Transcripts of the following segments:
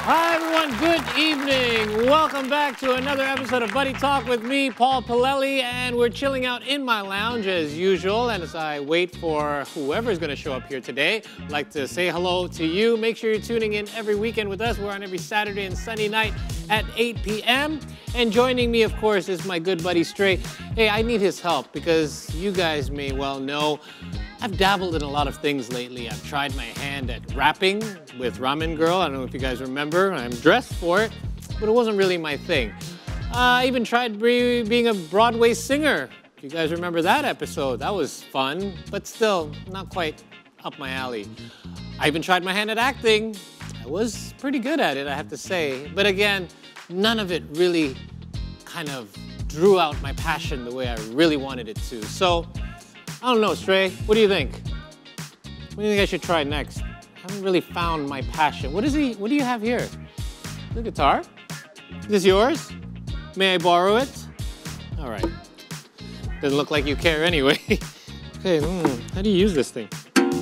Hi, everyone. Good evening. Welcome back to another episode of Buddy Talk with me, Paul Pilelli, and we're chilling out in my lounge as usual. And as I wait for whoever's going to show up here today, I'd like to say hello to you. Make sure you're tuning in every weekend with us. We're on every Saturday and Sunday night at 8 p.m. And joining me, of course, is my good buddy Stray. Hey, I need his help because you guys may well know I've dabbled in a lot of things lately. I've tried my hand at rapping with Ramen Girl. I don't know if you guys remember. I'm dressed for it, but it wasn't really my thing. I even tried being a Broadway singer. If you guys remember that episode, that was fun, but still not quite up my alley. I even tried my hand at acting. I was pretty good at it, I have to say. But again, none of it really kind of drew out my passion the way I really wanted it to. So, I don't know, Stray, what do you think? What do you think I should try next? I haven't really found my passion. What do you have here? The guitar? Is this yours? May I borrow it? All right. Doesn't look like you care anyway. Okay, how do you use this thing?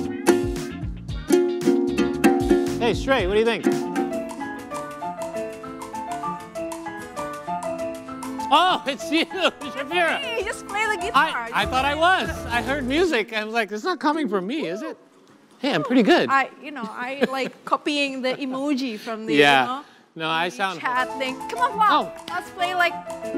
Hey, Stray, what do you think? Oh, it's you, Shafira. Hey, just play the guitar. I thought I was. I heard music. I was like, it's not coming from me, is it? Hey, I'm pretty good. I like copying the emoji from the, yeah. No, I sound... chat thing. Come on, Paul. Oh. Let's play like,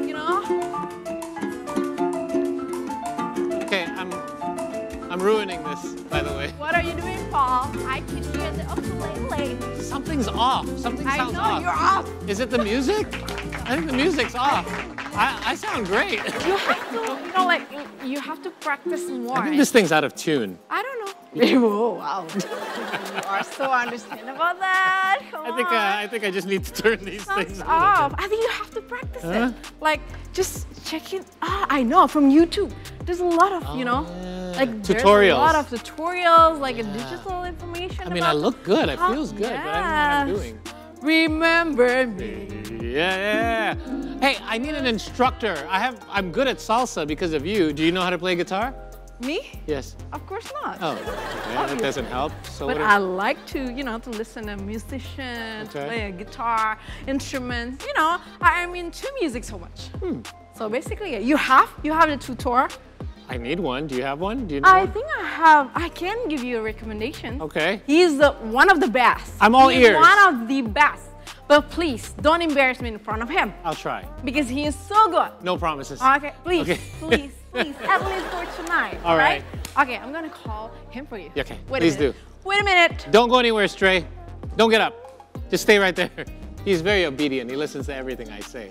Okay, I'm ruining this, by the way. What are you doing, Paul? I keep you at the ukulele. Something's off. Something sounds off. I know, you're off. Is it the music? I think the music's off. I sound great. You have to, you have to practice more. I think this thing's out of tune. I don't know. Oh, wow. You are so understanding about that. Come on. I think I just need to turn these things off. I think you have to practice it. Like, just check it. I know, from YouTube. There's a lot of, like tutorials. There's a lot of tutorials, like digital information. I mean, I look good. I feels good, but I don't know what I'm doing. Remember me. Yeah. Hey, I need an instructor. I'm good at salsa because of you. Do you know how to play guitar? Me? Yes. Of course not. Oh, okay. That doesn't help. So but I like to, to listen to musicians, play a guitar, instruments. I'm into music so much. So basically, you have the tutor. I need one. Do you have one? Do you know I think I have. I can give you a recommendation. Okay. He's one of the best. I'm all ears. One of the best. But please, don't embarrass me in front of him. I'll try. Because he is so good. No promises. Okay, please, please, at least for tonight. All right. Okay, I'm gonna call him for you. Okay, Please do. Wait a minute. Don't go anywhere, Stray. Don't get up. Just stay right there. He's very obedient. He listens to everything I say.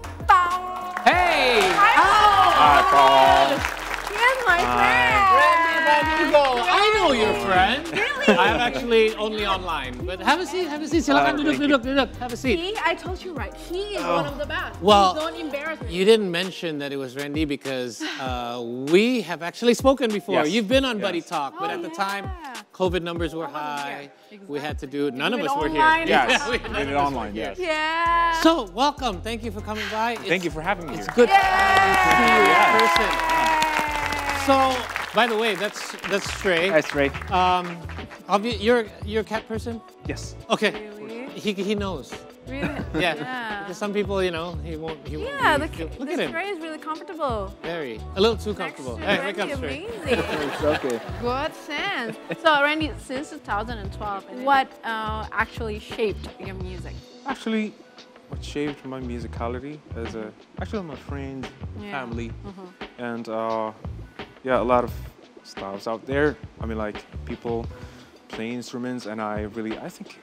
Hey! Hi, Paul. Here's my friend. I know your friend. Really? I'm actually only online. But have a seat. Have a seat. Duduk. Have a seat. See, I told you right. He is one of the best. Well, don't embarrass me. You didn't mention that it was Randy because we have actually spoken before. Yes. You've been on Buddy Talk, but at the time, COVID numbers were high. Exactly. We had to do it. None of us were here. Yes, we did it online, yes. Yeah. So, welcome. Thank you for coming by. Thank you for having me here. It's good to see you in person. So, by the way, that's Stray. Hi, Stray. You're a cat person? Yes. Okay. Really? He knows. Really? Yeah. Because some people, he won't. Yeah, look at him. Stray is really comfortable. Very. A little too comfortable. Hey, wake up, Stray. Amazing. It's okay. Good sense. So, Randy, since 2012, what actually shaped your music? Actually, what shaped my musicality is actually my friends, family, and a lot of styles out there. I mean, like people play instruments, and I think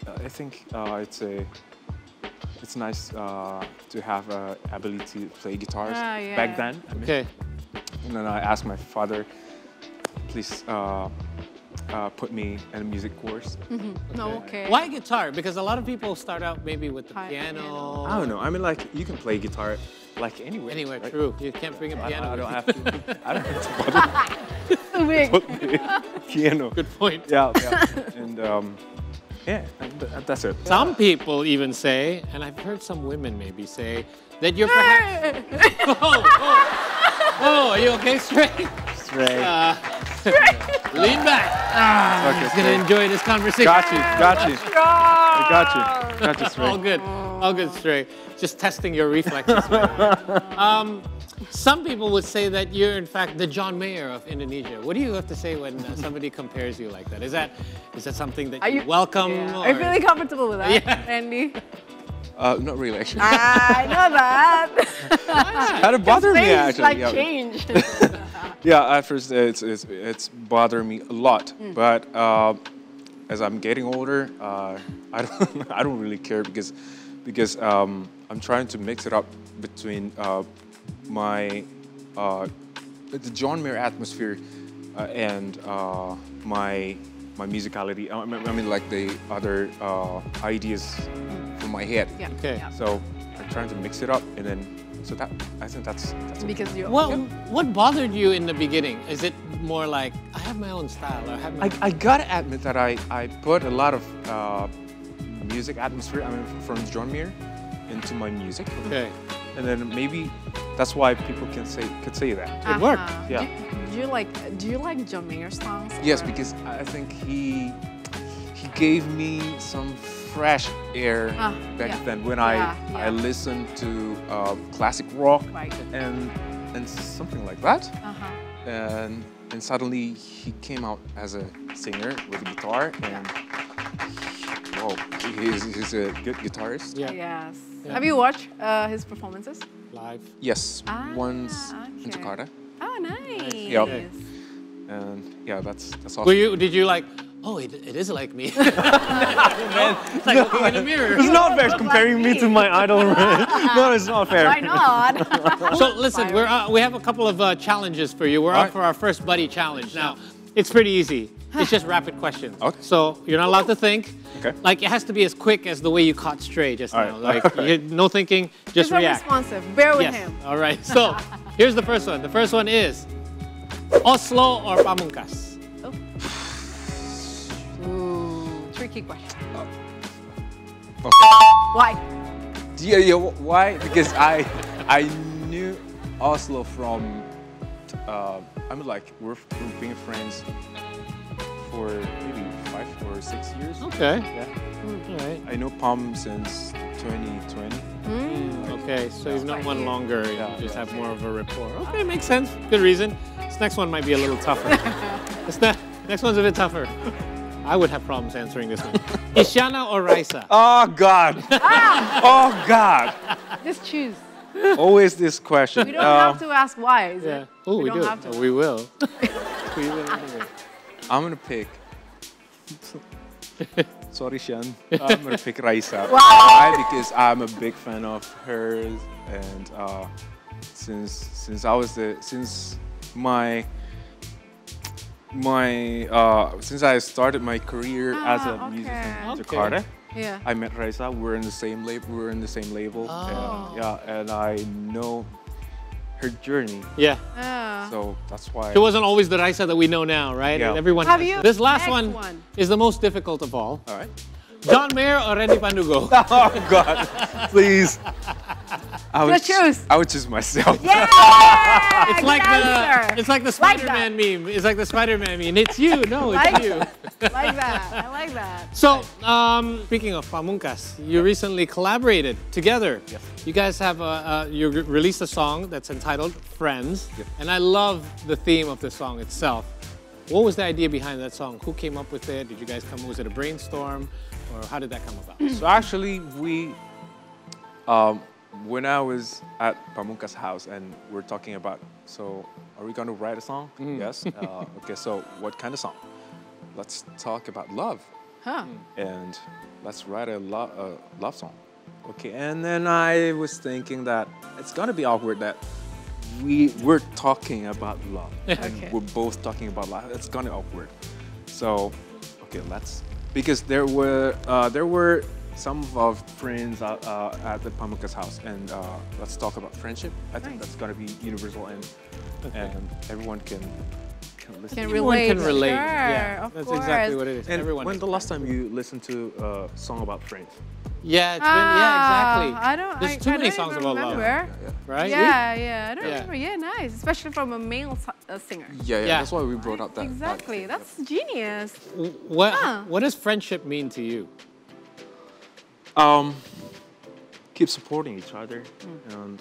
it's nice to have ability to play guitars back then. Okay. And then I asked my father, please put me in a music course. Okay. Why guitar? Because a lot of people start out maybe with the piano. I don't know. I mean, like, you can play guitar like anywhere. Anywhere, right? true. You can't bring a piano. I don't have to. I don't have to Too big. put me piano. Good point. Yeah. And that's it. Some people even say, and I've heard some women maybe say, that you're perhaps... Oh, are you okay, Stray? Stray. Lean back. Okay, He's gonna enjoy this conversation. got you. I got you. All Straight. good. All good, Stray. Just testing your reflexes. Man. Some people would say that you're, in fact, the John Mayer of Indonesia. What do you have to say when somebody compares you like that? Is that something that you welcome? Yeah. Or? Are you feeling comfortable with that, Yeah. Andy? Not really, actually. I know that. Kind of bothered me, Face, actually. like yeah. change. Yeah, at first it's bothering me a lot, but as I'm getting older, I don't really care because I'm trying to mix it up between the John Mayer atmosphere and my musicality. I mean, like the other ideas from my head. Yeah. Okay. Yeah. So I'm trying to mix it up, and then I think that's Because you're. Well, what bothered you in the beginning? Is it more like, I have my own style, or I have my I gotta admit that I put a lot of music atmosphere, I mean, from John Mayer into my music. Okay. And then maybe that's why people could say that. It worked. Yeah. Do you like John Mayer songs? Yes, or- because I think he gave me some fresh air back yeah. then when Yeah, I yeah. listened to classic rock Right. and something like that. Uh-huh. And suddenly he came out as a singer with a guitar, and whoa, he's a good guitarist. Yeah. Yes. Yeah. Have you watched his performances? Live. Yes, once in okay. Jakarta, Oh, nice. Yep. Okay. and yeah, that's awesome. Did you like, oh, it is like me? It's like looking in the mirror. It's not fair comparing me to my idol. No, it's not fair. Why not? So listen, we have a couple of challenges for you. We're up Alright. for our first buddy challenge. Now, it's pretty easy. It's just rapid questions. Okay. So you're not allowed to think. Okay. Like, it has to be as quick as the way you caught Stray just now. Alright. Like, no thinking, just He's not react. responsive. Bear with Yes. him. All right. So here's the first one. The first one is Oslo or Pamungkas? Ooh, tricky question. Okay. Why? Yeah. Why? Because I knew Oslo from. I mean, like we're being friends for maybe 5 or 6 years. Okay. Yeah. All right. I know Pam since 2020. Okay, so he's not one longer. You Yeah, just yeah. have more of a rapport. Okay, makes sense. Good reason. This next one might be a little tougher. Next one's a bit tougher. I would have problems answering this one. Isyana or Raisa? Oh God! Oh God! Just choose. Always this question. We don't have to ask why, is Yeah. it? Oh, we don't do. have to. Oh, we will. We will anyway. I'm gonna pick. Sorry, Shan. I'm gonna pick Raisa. Wow. Why? Because I'm a big fan of hers, and since I started my career as a musician in Okay. Jakarta, Yeah. I met Raisa. We're in the same label. Oh. And I know her journey, Yeah. so that's why. It wasn't always the Raisa that we know now, right? Yeah. Everyone Have has- you- This last next one, one. is the most difficult of all. All right. John Mayer or Randy Pandugo? Oh God, please. Just choose. I would choose myself. Yeah! It's like answer. it's like the Like Spider-Man meme. It's like the Spider-Man meme. It's you. No, it's Like- you. Like that. I like that. So, speaking of Pamungkas, you recently collaborated together. Yes. You guys have you released a song that's entitled Friends, Yep. and I love the theme of the song itself. What was the idea behind that song? Who came up with it? Did you guys was it a brainstorm, or how did that come about? So actually, when I was at Pamungkas' house and we're talking about, so are we going to write a song? Yes. Okay. So what kind of song? Let's talk about love, Huh. and let's write a love song. Okay. And then I was thinking that it's gonna be awkward that we're talking about love, Okay. and we're both talking about love. It's gonna be awkward. So, okay, because there were some of our friends at the Pamungkas' house, and let's talk about friendship. I think Nice. that's gonna be universal, and everyone can listen. Can Everyone relate. can relate. Sure, yeah, of that's course. exactly what it is. And Everyone. when the last time you listened to a song about friends? Yeah, it's been exactly. I don't. There's I too many don't songs even about love. remember. right? Yeah. I don't remember. Yeah, nice. Especially from a male singer. Yeah, that's why we brought up that. Exactly. That's genius. What does friendship mean to you? Keep supporting each other, and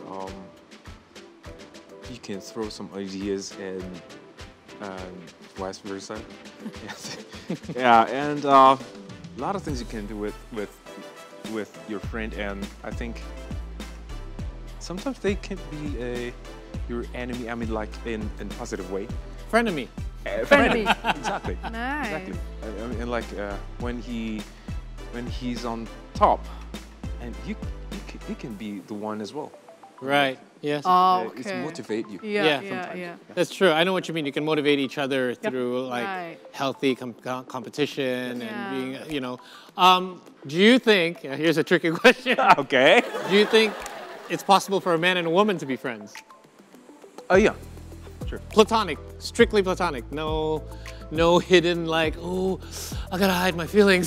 you can throw some ideas and vice versa. Yeah, and a lot of things you can do with your friend, and I think sometimes they can be your enemy. I mean, like in a positive way. Frenemy. Frenemy. Exactly. Nice. Exactly. I mean, like when he's on top, and you can be the one as well. Right. Yes. Oh, It's okay. motivate you. Yeah. That's true. I know what you mean. You can motivate each other through like healthy competition and being, you know. Do you think? Here's a tricky question. Okay. Do you think it's possible for a man and a woman to be friends? Oh yeah. Sure. Platonic, strictly platonic. No hidden like, oh, I gotta hide my feelings.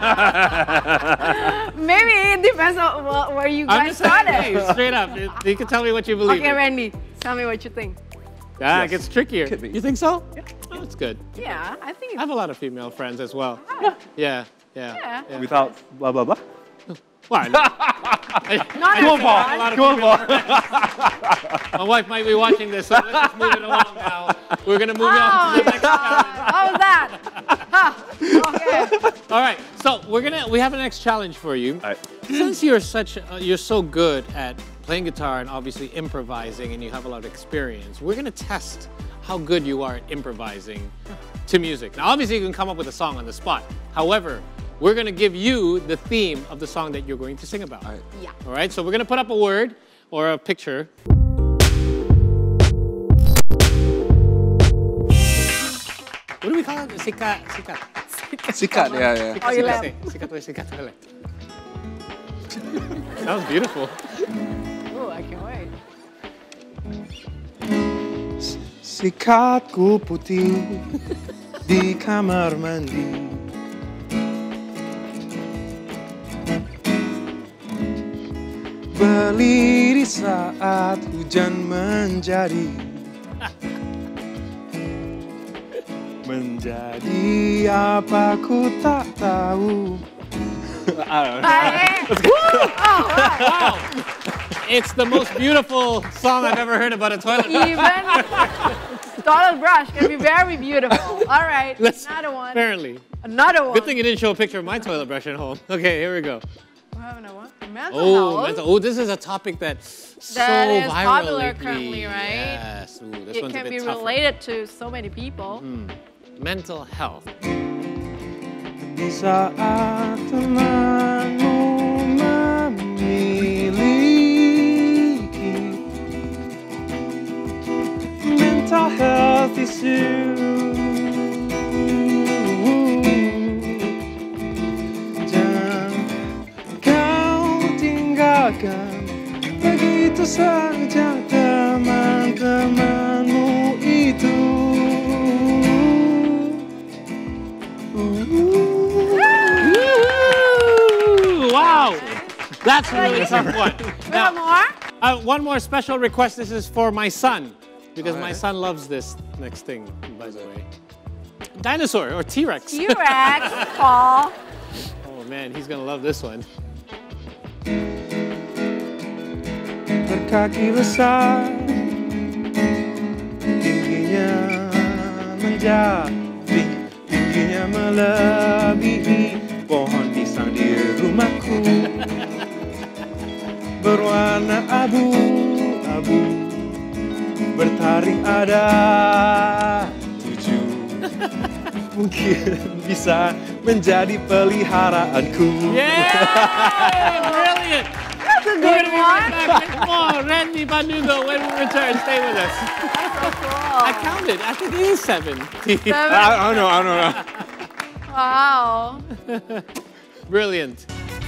Maybe it depends on where you guys started. Hey, straight up. You can tell me what you believe. Okay, Randy, tell me what you think. Yeah, it gets trickier. Could be. You think so? Yeah. Oh, that's good. Yeah, I think I have a lot of female friends as well. Yeah. Without blah blah blah. Why? not Cool everyone. ball. Cool ball. My wife might be watching this, so let's just move it along now. We're gonna move on to the next challenge. How was that? Huh. Okay. All right, so we have a next challenge for you. All right. Since you're so good at playing guitar and obviously improvising, and you have a lot of experience, we're gonna test how good you are at improvising to music. Now, obviously, you can come up with a song on the spot. However, we're gonna give you the theme of the song that you're going to sing about. Yeah. All right, so we're gonna put up a word or a picture. What do we call it? Sikat. Sikat, yeah. Oh, you left. Sikat. That was beautiful. Oh, I can't wait. Sikatku putih di kamar mandi. Berdiri saat hujan menjadi apa ku tak tahu. Wow. It's the most beautiful song I've ever heard about a toilet brush. Even toilet brush can be very beautiful. All right, another one. Apparently. Another one. Good thing you didn't show a picture of my toilet brush at home. Okay, here we go. We're having a what? Mental health. This is a topic that's so is viral popular lately. currently, right? Yes. Ooh, this It one's a can bit be tougher. related to so many people. Mental health. Di saat temanmu memiliki mental health issue, jangan kau tinggalkan begitu saja teman-temanmu itu. Wow, that's a really tough one. We have more? One more special request. This is for my son, because my son loves this next thing, by the way. Dinosaur or T-Rex. T-Rex, Paul. Oh man, he's gonna love this one. Berkaki besar, tingginya menjadi, tingginya melebihi pohon pisang di rumahku. Berwarna abu-abu, bertaring ada 7. Mungkin bisa menjadi peliharaanku. Yay! Brilliant! That's a We're good gonna be one. right back with more Randy Pandugo when we return. Stay with us. That's so cool. I counted. I think it is 7. I don't know. Wow. Brilliant.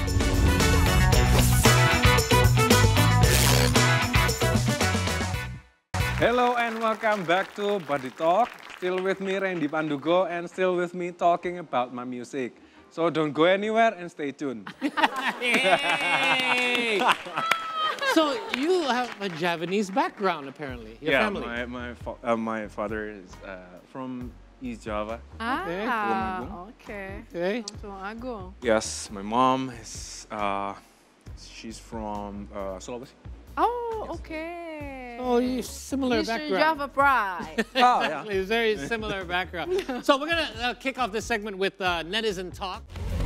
Hello and welcome back to Buddy Talk. Still with me, Randy Pandugo, and still with me talking about my music. So don't go anywhere and stay tuned. Yay! So you have a Javanese background, apparently. Your yeah, family. my father is from East Java. Okay. Okay. Tulung Agung. Yes, my mom is she's from Sulawesi. Oh, okay. Oh, you similar Eastern background. Java pride. Oh yeah. It's very similar background. So we're gonna kick off this segment with Netizen Talk.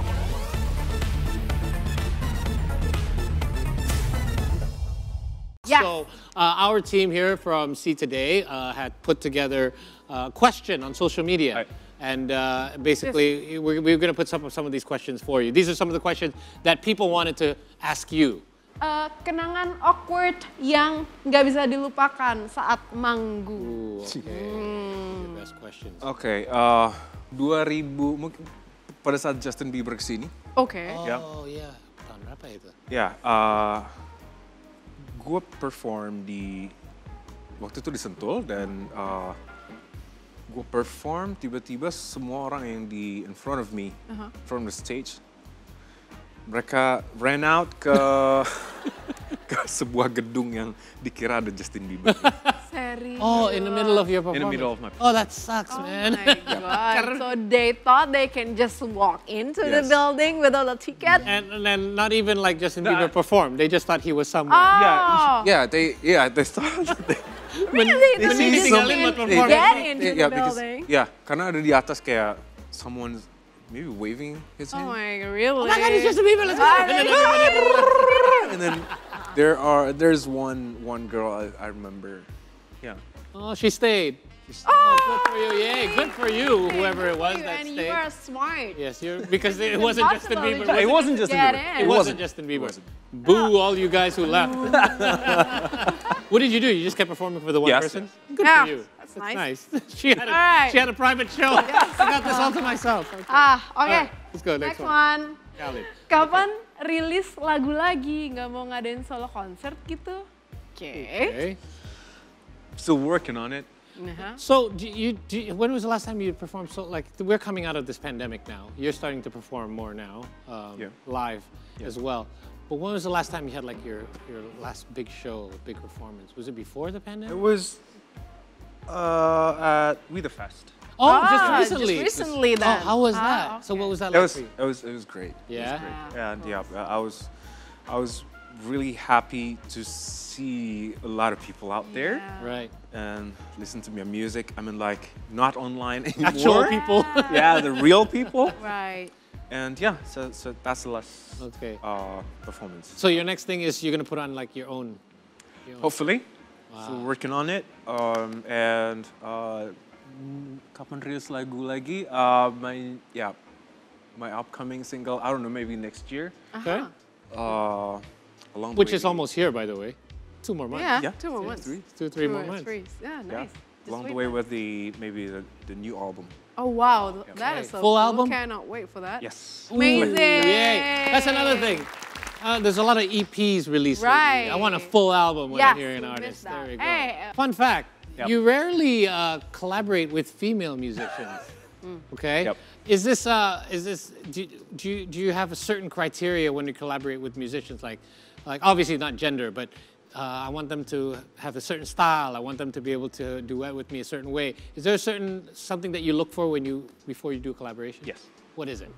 Yes. So our team here from See Today had put together a question on social media. Right. And basically, we're going to put some of these questions for you. These are some of the questions that people wanted to ask you. Kenangan awkward yang nggak bisa dilupakan saat manggung. Ooh, okay. The best questions. Oke, 2000 mungkin pada saat Justin Bieber kesini. Oke. Oh, yeah. Tahun berapa itu? Ya, gue perform di waktu itu di Sentul dan gue perform tiba-tiba semua orang yang di in front of me from the stage mereka ran out ke ke sebuah gedung yang dikira ada Justin Bieber. Serius. Oh, in the middle of your performance? In the middle of my Oh, that sucks, Oh man. my God. So they thought they can just walk into the Yes. building without a ticket? And then not even like Justin No, Bieber performed. They just thought he was somewhere. Oh. They thought Really? They So see they just tinggalin can't buat perform. get into the because building? karena ada di atas kayak someone's maybe waving his Oh hand. my God, really? Oh my God, it's Justin Bieber, let's go! And then there's one girl I remember. Yeah. Oh, she stayed. Oh, good for you. Yay, good for you, whoever it was that And stayed. you are smart. Yes, because it wasn't Justin Impossible Bieber. to It wasn't Justin get Bieber. in. It wasn't Justin Bieber. Boo, all you guys who left. What did you do? You just kept performing for the one Yes, person? yes. Good Yeah, for you. that's nice. nice. she had a private show. I got this all to myself. Okay. Oke. All right, let's go next Next one. one. Khalid. Kapan rilis lagu lagi? Nggak mau ngadain solo concert gitu? Oke. Okay. Still working on it. So, when was the last time you performed? So, like, we're coming out of this pandemic now. You're starting to perform more now, live as well. But when was the last time you had like your last big show, big performance? Was it before the pandemic? It was at We The Fest. Oh, just recently. Just recently then. Oh, how was that? So, okay. what was that It like was for you? it was great. Yeah. And I was really happy to see a lot of people out there Right. and listen to my music. I mean, like not online anymore. Actual people. Yeah, the real people. Right. And yeah, so that's the last Okay. performance. So your next thing is you're gonna put on like your own. Hopefully, so working on it. And kapan rilis lagu lagi? My upcoming single. I don't know, maybe next year. Okay. Along the Which way- is almost here, by the way. 2 more months. Yeah, Yeah, 2 more months. 2-3 more months. Yeah, Yeah, nice. Just along the wait way then. with maybe the new album. Oh wow, that is Okay. so Full cool. album? Cannot wait for that. Yes. Amazing. Yay. That's another thing. There's a lot of EPs released lately. I want a Right. full album when Yes, I hear an we artist. missed that. There we go. Hey, Fun fact, Yep. you rarely collaborate with female musicians. Okay? Yep. Is this do you have a certain criteria when you collaborate with musicians? Like obviously not gender, but I want them to have a certain style. I want them to be able to duet with me a certain way. Is there something that you look for before you do a collaboration? Yes. What is it?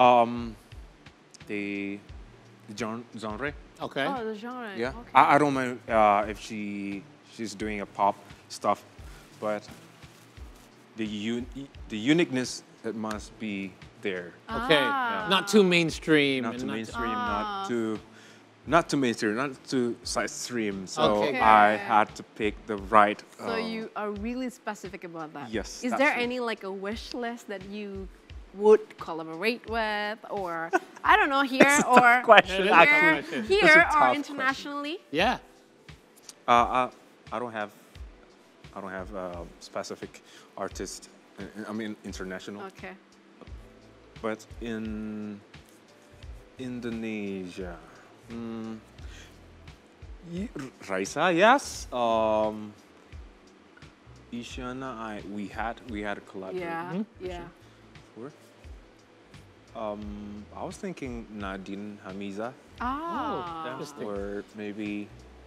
The genre. Okay. Oh, the genre. Yeah. Okay. I don't mind if she's doing a pop stuff, but the uniqueness that must be there. Okay. Not too mainstream. Not and too mainstream, not too mainstream, not too side stream. So Okay. I had to pick the right. So you are really specific about that. Yes, Is that's there it. any like a wish list that you would collaborate with, or I don't know, here or question, here, actually. here That's a or tough question. internationally? Yeah. I don't have specific artist. I mean international. Okay. But in Indonesia, Raisa, yes. Isyana, we had a collaboration. Yeah. before. I was thinking Nadine Hamiza, Ah. Interesting. or maybe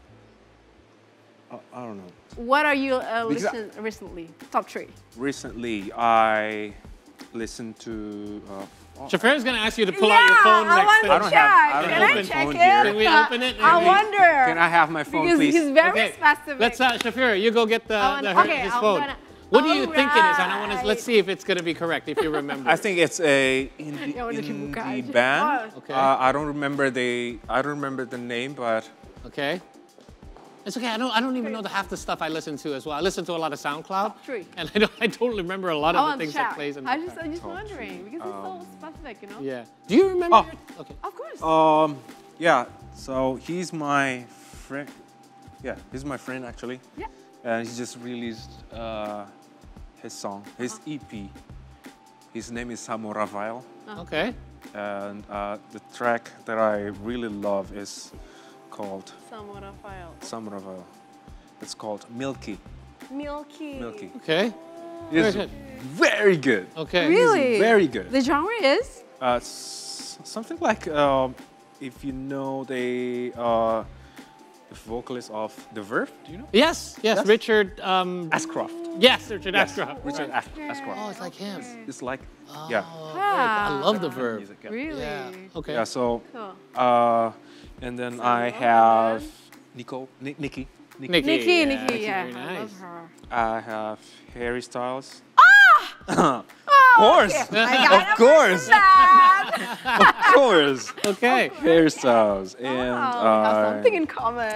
I don't know. What are you listening recently? Top 3. Recently, I listened to. Shafir is going to ask you to pull out your phone I next want to to I don't check. have Can my I check phone it? here. Can we open it? I wonder. Can I have my phone, because please? he's very Okay, specific. let's, Shafir, you go get his I'm phone. gonna- What do you think it is? And I want to, Alright. let's see if it's going to be correct, if you remember. I think it's a indie, Ya udah dibuka indie aja. band. Okay. I don't remember the name, but Okay. It's okay. I don't even know half the stuff I listen to as well. I listen to a lot of SoundCloud, Top 3. and I don't remember a lot I of want the to things that check. plays in I'm the just wondering because it's so specific, you know. Yeah. Do you remember? Oh. Okay. Of course. yeah. So he's my friend. Yeah, he's my friend actually. Yeah. And he just released his song, his EP. His name is Samo Rafael. Okay. And the track that I really love is called Samo Rafael. Samo Rafael. It's called Milky. Milky. Milky. Okay. It's good. very good. Okay. Really? Very good. The genre is? Something like if you know the vocalist of The Verve, do you know? Yes. Yes. Richard. Ashcroft. Yes, Richard Yes, Ashcroft. Richard Ashcroft. Oh, it's like him. It's like, yeah. I love the verb. Music, yeah. Really? Yeah. Okay. Yeah, so, Cool. and then I have Nikki. Nikki, yeah. yeah. Very I love nice. her. I have Harry Styles. Of course. Of course. That. Of course. Okay. Harry Styles. And Wow, we have something in common.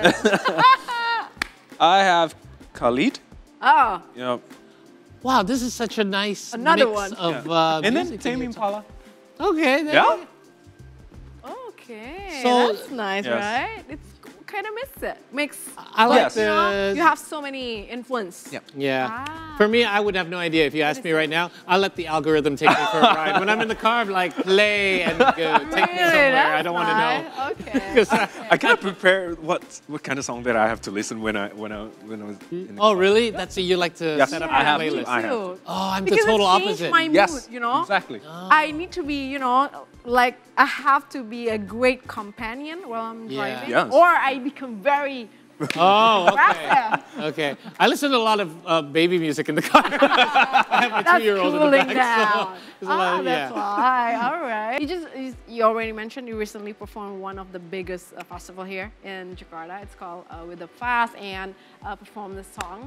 I have Khalid. Oh, You know, Wow, this is such a nice Another mix one. of and then music Tame here. Impala. Okay. there Yeah. you okay. So- That's nice, Yes. right? It's kind of mix. I like Yes. You know, the. you have so many influence. Yeah. Yeah. Ah. For me, I would have no idea. If you asked me right now, I'll let the algorithm take me for a ride. When I'm in the car, I'm like, play and go, take me somewhere. I don't want to know. Okay. 'Cause I cannot prepare what kind of song that I have to listen when I was in the oh, car. really? That's you like to Yes, set up I a have to. playlist. I have too. Oh, I'm Because the total it changed opposite. my mood, Yes, you know? exactly. I need to be, you know, like I have to be a great companion while I'm Yeah. driving, Yes. or I become very Oh, okay. aggressive. Okay. I listen to a lot of baby music in the car. I have my That's 2-year-old in cooling the back. down. So, there's a lot of- That's yeah. why. All right. You already mentioned you recently performed one of the biggest festival here in Jakarta. It's called With the Fast, and performed this song.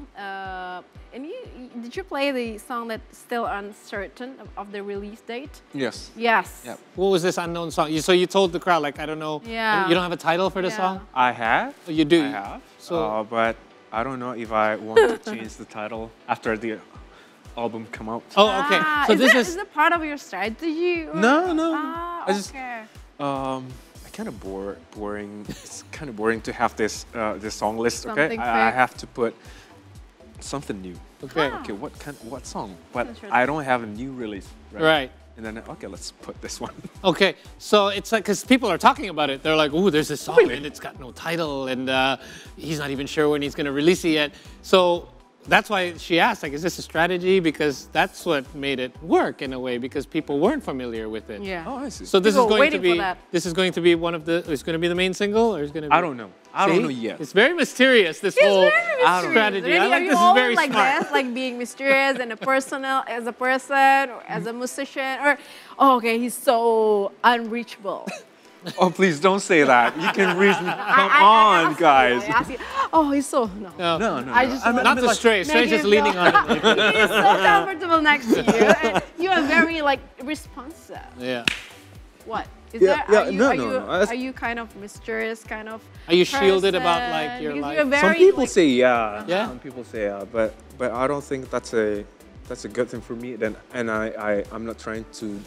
And did you play the song that's still uncertain of the release date? Yes. Yes. Yep. What was this unknown song? So you told the crowd, like, I don't know. Yeah. You don't have a title for the Yeah. song? I have. Oh, you do? I have. So- But I don't know if I want to change the title after the album come out. Oh, okay. Ah, So is this that part of your strategy? Or? No, no. Ah, I just- okay. I kind of boring. It's kind of boring to have this song list. Okay, Something I fixed. have to put something new. Okay. Ah. Okay, what song? But Interesting. I don't have a new release. Right. And then okay, let's put this one. Okay, so it's like, because people are talking about it. They're like, ooh, there's this song and it's got no title and he's not even sure when he's going to release it yet. So that's why she asked, like, is this a strategy? Because that's what made it work in a way, because people weren't familiar with it. Yeah. Oh, I see. So this People is going to waiting for be, that. this is going to be one of the, is going to be the main single or is going to be? I don't know. I don't know yet. It's very mysterious, this It's whole very mysterious. strategy. Really? I Are like you this is always very like smart. this, like being mysterious and as a person, or as a musician, or okay, he's so unreachable. Oh, please don't say that. You can reason. Come I on, ask you, guys. I ask you, oh, he's so no. No. I just want Not to the stray. Stray's just make you leaning on feel- it. He's so comfortable next to you, and you are very like responsive. Yeah. What? Is Yeah, there? yeah, no, no. Are you kind of mysterious, kind of? Are you shielded about, person? like, your Because life? you're very, Some people like, say yeah. Yeah? Some people say yeah, but I don't think that's a good thing for me. Then and I'm not trying to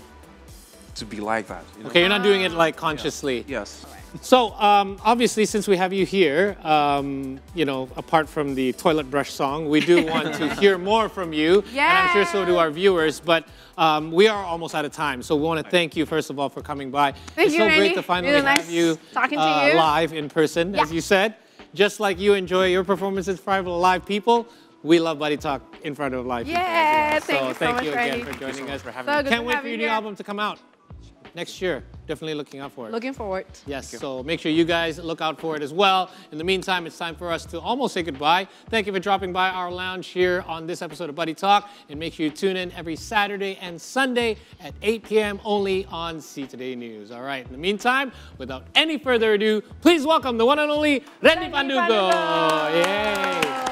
be like that. You know? Okay, you're not doing it like consciously. Yes. So obviously, since we have you here, you know, apart from the toilet brush song, we do want to hear more from you, and I'm sure so do our viewers. But we are almost out of time, so we want to thank you first of all for coming by. Thank it's you, so great Randy. to finally Really have nice you, talking to you. live in person, as you said. Just like you enjoy your performances in front of live people, we love Buddy Talk in front of live people. Yeah, as well. thank you so thank much, you again Randy. for joining us. for having So me. good Can't to wait have for you your new here. album to come out. next year. Definitely looking out for it. Looking forward. Yes, so make sure you guys look out for it as well. In the meantime, it's time for us to almost say goodbye. Thank you for dropping by our lounge here on this episode of Buddy Talk. And make sure you tune in every Saturday and Sunday at 8 p.m. only on See Today News. All right, in the meantime, without any further ado, please welcome the one and only Randy Pandugo. Yay!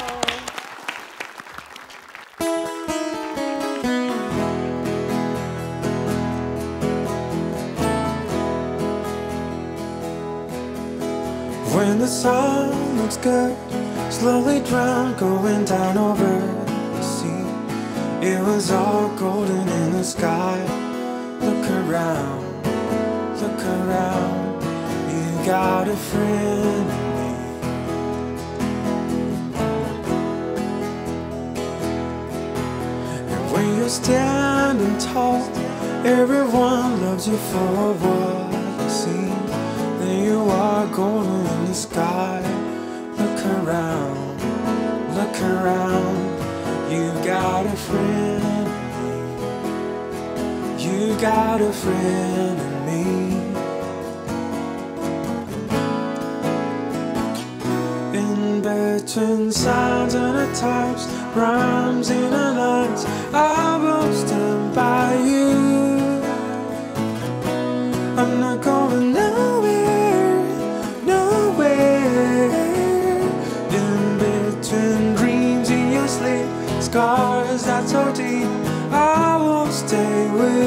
When the sun looks good, slowly drown, going down over the sea. It was all golden in the sky. Look around, you got a friend in me. And when you're standing tall, everyone loves you for what you see. Then you are golden in the sky. Look around, you got a friend in me. You got a friend in me. In between signs and the types, rhymes in the lines, I will stand by you. I'm not going nowhere, nowhere. In between dreams in your sleep, scars that so deep, I will stay with you.